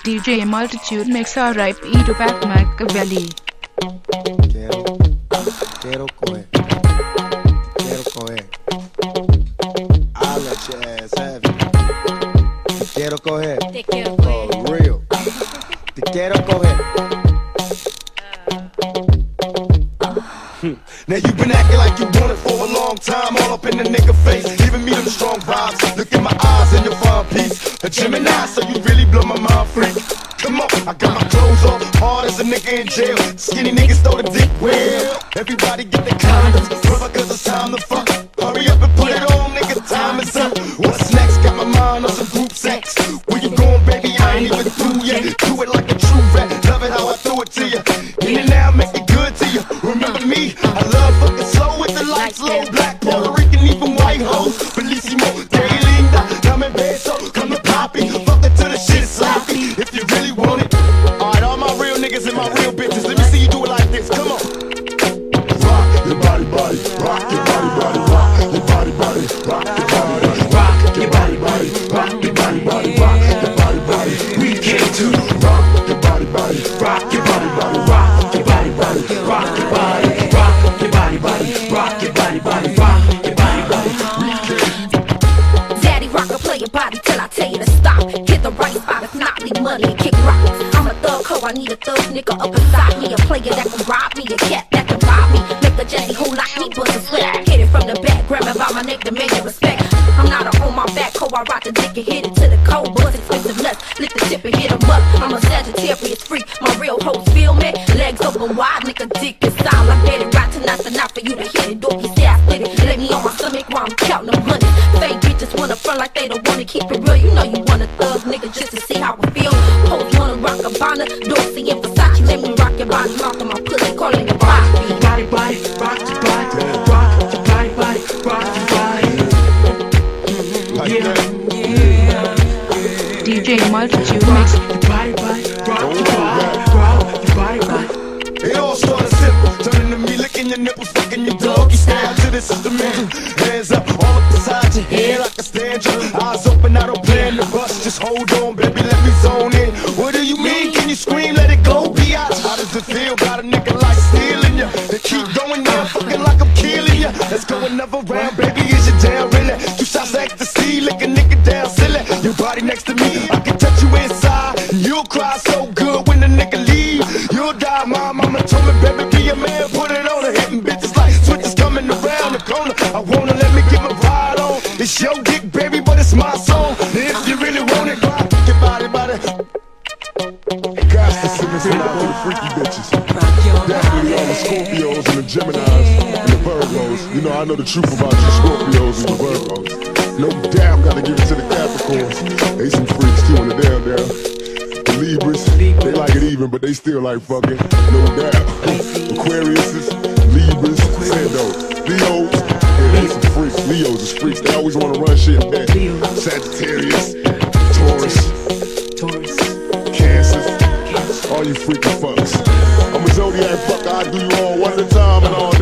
DJ Multitude makes R.I.P. to Pat Machiavelli. Quiero coger. Quiero coger. I'll let your ass have it. Quiero coger. For real. Te quiero coger. Now you been acting like you want it for a long time, all up in the nigga face, giving me them strong vibes. Look in my eyes and your fine piece, a Gemini, so you really blow my mind, freak. Come on, I got my clothes off, hard as a nigga in jail. Skinny niggas throw the dick well. Everybody get the condoms, brother, cause it's time to fuck. Hurry up and put it on, nigga, time is up. What's next? Got my mind on some group sex. Where you going, baby? I ain't even through yet. Do it like a true vet, love it how I threw it to you. In and out, make it good to you. Remember me? I love fucking slow with the lights low. Black, Puerto Rican, even white hoes. Bellissimo, de linda, dame beso, come to poppy. Fuck it till the shit is sloppy. If you really want it. Alright, all my real niggas and my real bitches, let me see you do it like this. Come on. Rock your body, body, rock your body, body, rock your body, body, rock your body, body, rock your body, body, rock your body, body, rock your body, body. We came to rock your body, body, rock your body, body, rock your body, body, rock your body, rock your body, body, rock your body, body, rock your body, body. Daddy rocker, play your body till I tell you to stop. Hit the right spot, if not, leave money and kick rocks. I'm a thug hoe, I need a thug nigga up inside me. A player that can rob me, a cat that can rob me. Make a jelly who like me, bust a sweat. Hit it from the back, grab it by my neck to make it respect. I'm not a on my back hoe, I rock the dick and hit it to the cold. Bust expensive nuts, lick the tip and hit 'em up. I'm a Sagittarius freak, my real hoes feel me. Legs open wide, nigga dick is style. I get it right tonight's the night for you to hit it. Dorky say I split it, lay me on my stomach while I'm counting them hundreds. Fake bitches wanna front like they don't wanna keep it real. You know you want a thug nigga just to see how it feel. Hoes wanna rock a bonnet, Dorsey and Versace. Let me rock your body, mouth on my pussy, calling your body. Body, body, rock your body, rock your body, body, rock your body. Yeah, yeah. DJ Multitude makes your body, body, rock your body, rock your body, body. It all started simple, turning to me, licking your nipples, fucking your doggy style to this instrumental. Hands up, all up beside your head like a stand you. Eyes open, I don't plan to bust, just hold on, baby, let me zone in. What do you mean? Can you scream, let it go, biatch? How does it feel? Got a nigga like stealing ya. They keep going down, fucking like I'm killing ya. Let's go another round, baby, is you down, really? 2 shots of ecstasy, lick a nigga down, silly. Your body next to me, I can touch you inside. You'll cry so good when the nigga leave. You'll die, my mama told me, baby, be a man, put it on her. Hitting bitches like switches coming around the corner. I wanna let me get my ride on. It's your dick, baby, but it's my song. If you really want it, rock your body, body. Guys, to send this one out to the freaky bitches. Definitely all the Scorpios and the Geminis and the Virgos. You know, I know the truth about you Scorpios and the Virgos. No doubt, gotta give it to the Capricorns. They some freaks too in the down. The Libras, they like it even, but they still like fucking. No doubt. Aquariuses, Libras, Leos. Yeah, they some freaks. Leos is freaks. They always wanna run shit in bed. Sagittarius, Taurus, Cancer, all you freaking fucks. I'm a zodiac fucker, I do you all one at a time and all